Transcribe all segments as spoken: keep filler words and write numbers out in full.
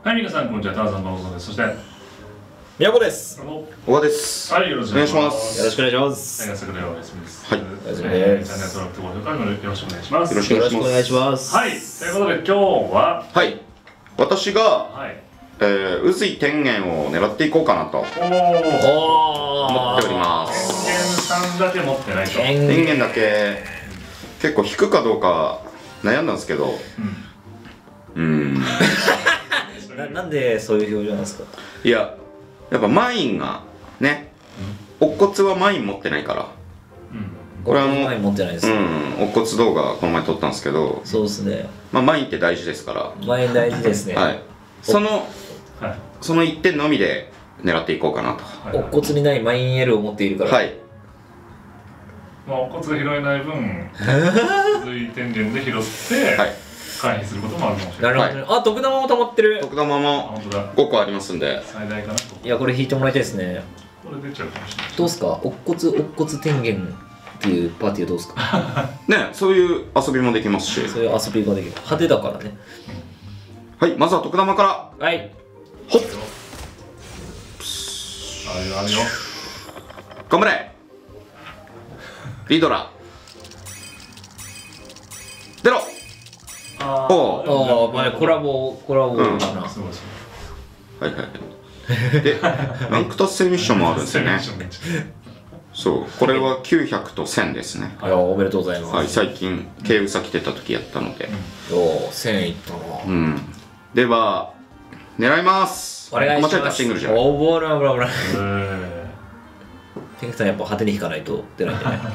はい、皆さん、こんにちは。ターザンのオゾです。そして、 宮古です。 小川です。 はい、よろしくお願いします。 よろしくお願いします。 はい、朝からお休みです。 はい、 お休みです。 チャンネル登録と高評価よろしくお願いします。 よろしくお願いします。 はい、ということで、今日は、 はい、私が、 はい、 えー、宇髄天元を狙っていこうかなと。おー。思っております。 天元さんだけ持ってないと。 天元だけ、結構引くかどうか悩んだんですけど。うん。うんな, なんでそういう表情なんですか。 いや、やっぱマインがね、乙骨はマイン持ってないから、 うん、これはあのマイン持ってないです、 うん、乙骨動画この前撮ったんですけど、 そうですね、 まあマインって大事ですから、 マイン大事ですね。 はい、その、はい、そのいってんのみで狙っていこうかなと。 乙骨にないマイン L を持っているから、 はい、 まあ乙骨が拾えない分宇髄天元で拾って、はい、回避することもあるかもしれない。 なるほど、ね、はい、あ、徳玉も溜まってる。 徳玉もごこありますんで、 最大かな。 いや、これ引いてもらいたいですね。 これ出ちゃうかもしれない。 どうすか、乙骨乙骨天元っていうパーティーはどうすか。 ね、そういう遊びもできますし、 そういう遊びができる。派手だからね。 はい、まずは徳玉から。 はい、 ほっ、 あるよあるよ、 頑張れリドラ出ろ。 ああ、まあコラボコラボかな。 すごいすごい。はいはい。で、ランク達成ミッションもあるんですよね。そう、これはきゅうひゃくとせんですね。 はい、おめでとうございます。 はい、最近軽ウサ来てた時やったので。 おお、せんいったな。 うん。では狙います。 お願いします。 間違えた、シングルじゃん。 おぼらぼらぼら。天狗さんやっぱ派手に引かないと出ないんでね。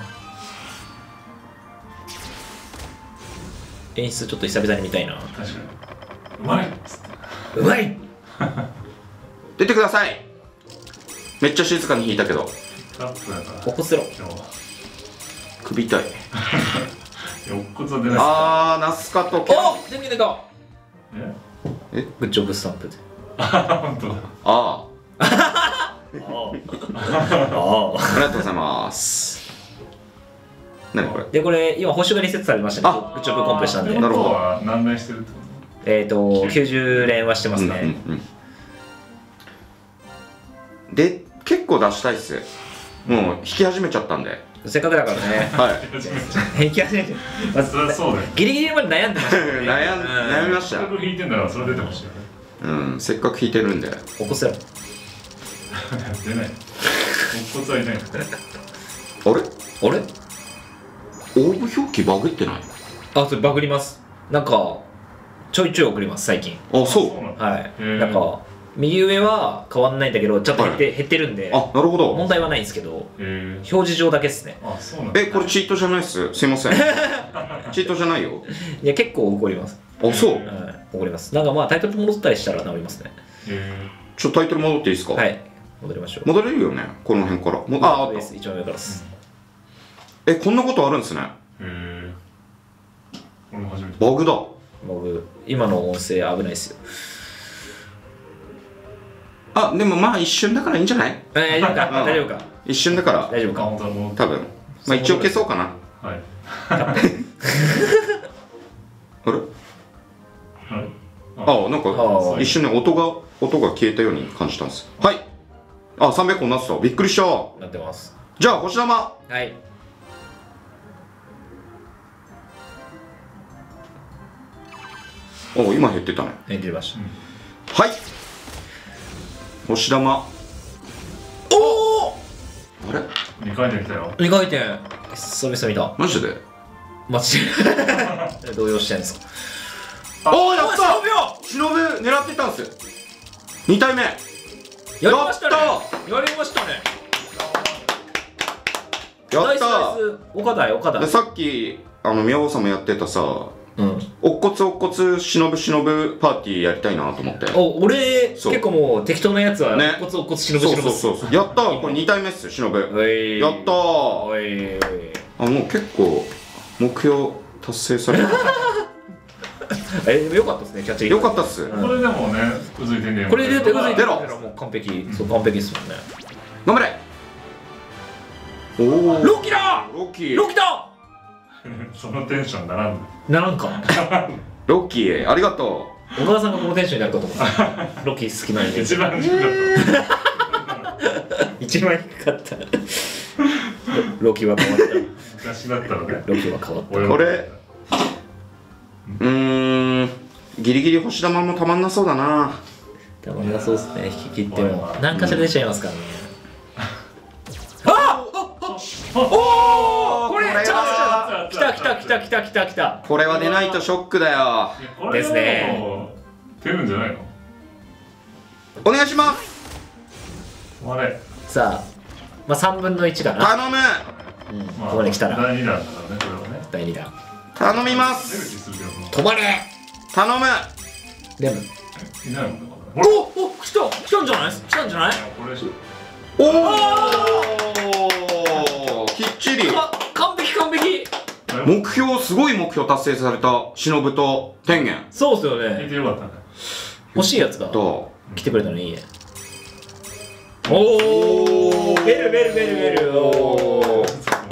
演出ちょっと久々に見たいな。 確かにうまい。 うまい出てください。めっちゃ静かに弾いたけど。 おこせろ。 首痛い。 ああー、ナスカとキャン。おっ、電気出た。 ええ、グッジョブスタンプで。 あ、ほんとだ。 あー。 ああ。 ありがとうございます。何これで、これ今星がリセットされましたね。グッジョブコンプしたんで。 なるほど。何連してるってこと？ えっときゅうじゅう連はしてますね。 で、結構出したいっす。もう引き始めちゃったんで。 せっかくだからね。 はい。 引き始めて。 まずそうだよ。 ギリギリまで悩んでました。 悩ん悩みました。 せっかく引いてんだからそれ出てほしいよね。 うん、せっかく引いてるんで。 起こせろ。 出ない。乙骨はいない。 あれ？ あれ？ オーブ表記バグってない？ あ、それバグります。なんかちょいちょい送ります最近。 あ、そう。 はい。なんか右上は変わんないんだけどちょっと減って、はい、減ってるんで。 あ、なるほど。 問題はないんですけど、表示上だけですね。 あ、そうなんだ。 え、これチートじゃないっす。すいません。チートじゃないよ。 いや、結構怒ります。 あ、そう。 はい、怒ります。なんかまあタイトル戻ったりしたら治りますね。 ちょっとタイトル戻っていいですか？ はい。戻りましょう。 戻れるよね。この辺から。もあ、あった。 一番上からです。 え、こんなことあるんですね。 へえ。俺も初めて。 バグだ。 バグ。今の音声危ないですよ。 あ、でもまあ一瞬だからいいんじゃない？ 大丈夫か。大丈夫か。 一瞬だから。 大丈夫か。 多分。まあ一応消そうかな。 はい。 あれ？あ、なんか一瞬ね音が音が消えたように感じたんです。はい。あ、さんびゃっこになってた。びっくりした。 なってます。 じゃあ星玉。 はい。 お、今減ってたね。 減ってました。 はい。星玉。おお。あれ？ にかい転来たよ。 にかい転。久々見た。 マジで？ マジで。動揺してんですか。 おお、やった。忍狙ってたんです。に体目。やりましたね。やりましたね。 やった。 岡田よ、岡田。 さっきあの宮尾さんもやってたさ。うん、乙骨乙骨忍忍パーティーやりたいなと思って。 お、俺結構もう適当なやつはね、 乙骨乙骨忍忍そうそうそう、やったー。これに体目っす。忍やったー。あ、もう結構目標達成された。 え、でもよかったですね、キャッチ。 よかったっす。 これでもね、うずいてんね。 これでうずいて出ろ。 もう完璧、そう完璧ですもんね。 頑張れ。おお。 ロキだ。 ロキ。 ロキだ。 そのテンションならん。 ならんか。 ロッキー、ありがと小川さんがこのテンションになるかと思ったロキ好きなのに一番低かった一番低かったロキは変わった昔だったのねロキは変わったこれうーんギリギリ星玉もたまんなそうだな。 たまんなそうですね、引き切っても何かしら出ちゃいますからね。あおおこれチャンスじゃん。来た来た来た来た来た来た。 これは出ないとショックだよ。 ですね。 出るんじゃないの。 お願いします。 あれさあ、まあさんぶんのいちかな。 頼む。 うん、ここまで来たらだいにだんだからね、これはね。 だいにだん頼みます。 止まれ。 頼む。 レムいないもんね。 おお来た来たんじゃない来たんじゃない。 おおきっちり完璧完璧。 目標すごい目標達成された忍と天元。 そうっすよね。 聞いてよかったね。 欲しいやつがと来てくれたのいいね。おおベルベルベルベル。おお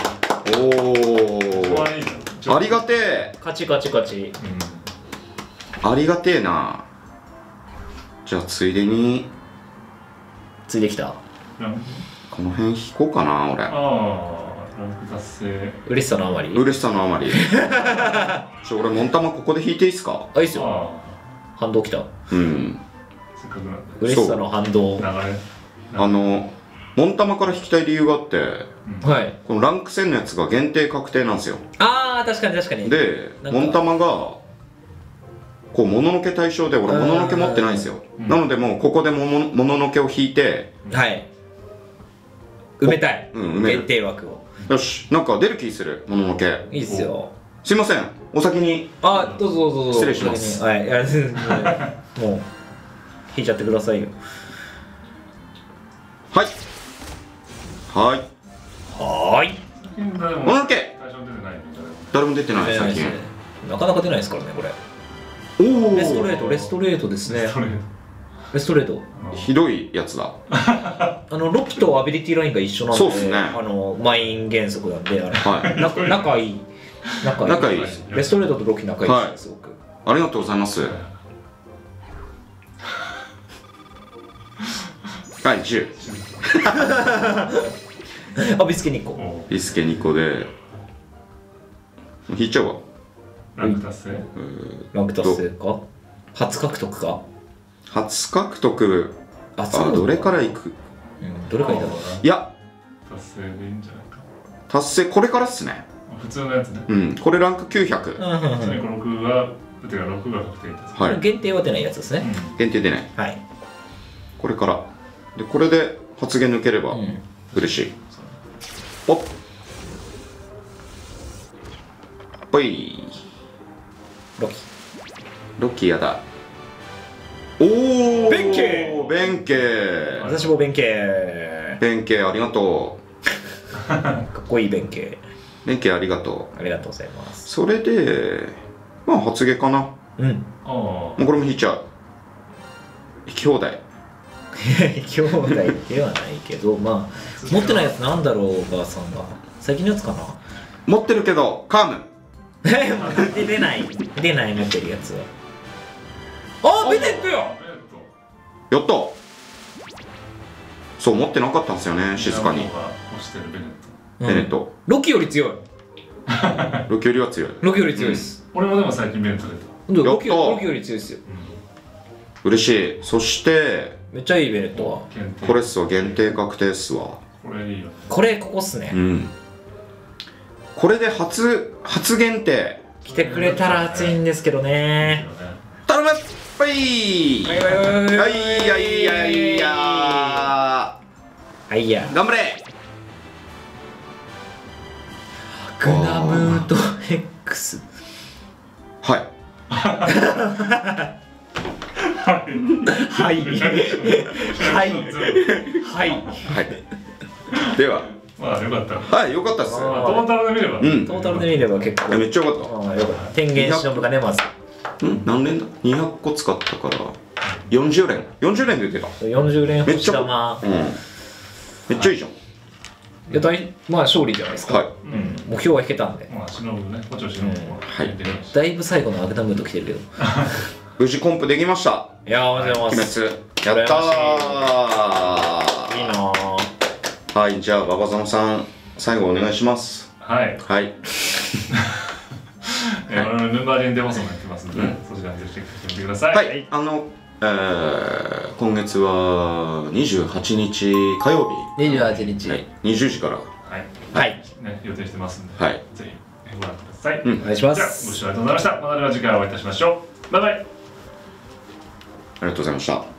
ありがてえ。 勝ち勝ち勝ち。 ありがてえな。じゃあついでについできた。 この辺引こうかな俺。 ああランク達成。 嬉しさのあまり嬉しさのあまりちょ俺モンタマここで引いていいっすか。 あいいっすよ。反動きた。 うんせっかくなんで嬉しさの反動。 流れあのモンタマから引きたい理由があって、 はい、 このランク戦のやつが限定確定なんですよ。 ああ確かに確かに。 でモンタマがこうもののけ対象で俺もののけ持ってないんですよ。なのでもうここでももののけを引いて、 はい埋めたい、 うん、埋める限定枠を。 よしなんか出る気するもののけ。 いいっすよ。 すいませんお先に。 あどうぞどうぞどうぞ。 失礼します。 はいいやもう引いちゃってくださいよ。 はいはいはーい。 もののけ誰も出てない最近。 なかなか出ないですからねこれ。 おおレストレートレストレートですね。レストレートひどいやつだ。 あのロキとアビリティラインが一緒なんで、 そうっすね。 あのマイン原則なんであれ、 はい、 仲仲いい仲いい仲いいです。 レストレートとロキ仲いいです、はい、すごく。 ありがとうございます。はいじゅうあビスケにこビスケにこで引いちゃうわ。 ランク達成。 ランク達成か初獲得か。 初獲得。あどれからいく、 うん、どれからいいだろうな。 いや達成でいいんじゃないか。 達成これからっすね。 普通のやつね。 うんこれランクきゅうひゃく。 ろくがてかろくが確定です。 はい。限定は出ないやつですね。 限定出ない。 はい。 これからでこれで発言抜ければ嬉しい。おっぽいロキロキやだ。おお弁慶弁慶私も弁慶弁慶ありがとうかっこいい弁慶弁慶ありがとうありがとうございます。 それでまあ発言かな。 うんもうこれも引いちゃう。引き放題兄弟ではないけどまあ持ってないやつなんだろうお母さんが最近のやつかな。 持ってるけどカームで出ない出ない持ってるやつは。あベネットよ。 やったそう持ってなかったんですよね静かに。ベネットロキより強い。 ロキよりは強い。 ロキより強いです。 俺もでも最近ベネット出た。ロキより強いですよ。 嬉しい。そしてめっちゃいいベネットはこれっすわ限定確定っすわ。 これいいよ。 これここっすね。 うんこれで初初限定来てくれたら熱いんですけどね。 頼む。はいはいはいはいはいやはいや頑張れ。 グナムート X はいはいはいはいはいではまあよかった。 はいよかったっす。 トータルで見ればうんトータルで見れば結構めっちゃよかった。 ああよかった。天元忍がねまずうん何連だにひゃくこ使ったからよんじゅう連よんじゅう連で出た。 よんじゅう連めっちゃ玉うんめっちゃいいじゃん。 いや大まあ勝利じゃないですか。 はい、 うん、目標は引けたんで。 まあ忍ぶね、もちろん忍ぶもはい。 だいぶ最後のアグナムート来てるけど。 無事コンプできました。 いやー、おはようございます。 鬼滅やったー。 いいなー。 はい、じゃあ馬場園さん最後お願いします。 はいはい。 えー、我々メンバー連デモソンやってますので、ね、そちらでチェックしてみてください。 はい、はい、あの、えー、今月はにじゅうはちにち火曜日、 にじゅうはちにち、 はい、にじゅうじから、はい、 はい、ね、予定してますんで、はい、ぜひご覧ください。 うん、お願いします。 じゃあ、ご視聴ありがとうございました。またでは次回お会いいたしましょう。バイバイ。 ありがとうございました。